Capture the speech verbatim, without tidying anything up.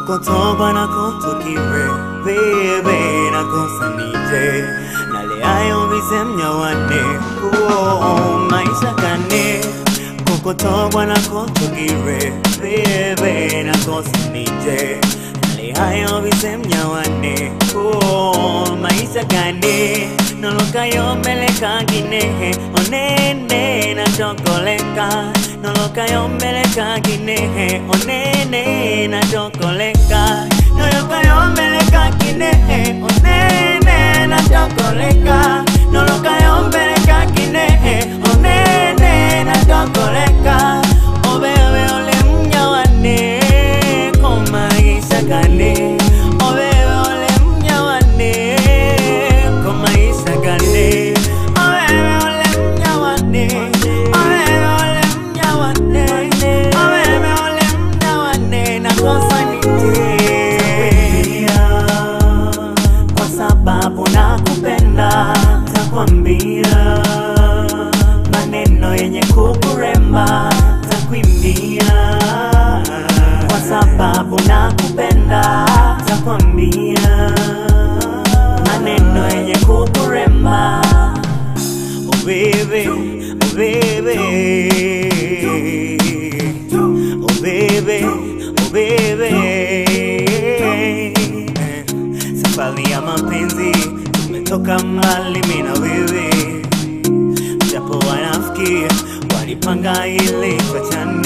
Kukutoba na kutokire Baby Nagosanije Nale ayo bisemnya wane Oh maisha kane Kukutoba na kutokire Baby Nagosanije Nale ayo bisemnya wane Oh maisha kane Noloka yo meleka ginehe Onene na chokoleka Noloka yo meleka ginehe Onene na chokoleka Noloka yo meleka ginehe Onene na chokoleka Noloka yo meleka ginehe Onene na chokoleka Obe obe ole mnyawane Koma isha kane Obe ole mnyawane Koma isha kane Obe ole mnyawane Obe ole mnyawane Obe ole mnyawane Nagosanije Kwa sababu nakupenda Takwambia maneno yenye kukuremba Takuimbia Kwa sababu nakupenda Takwambia maneno yenye kukuremba Oh baby, oh baby Oh baby, oh baby Safari ya mapenzi tumetoka mbali mimi na wewe Japo wanafiki walipanga ili tuachane